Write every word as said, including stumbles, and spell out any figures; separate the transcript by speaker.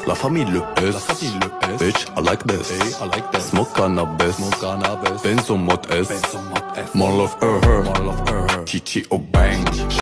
Speaker 1: La famille le S, la famille le S. Bitch, I like this, hey, I like this. Smoke cannabis, smoke cannabis. Benz au mode S, Benz au mode S. More love her, her, more love her, her. Chichi au bang,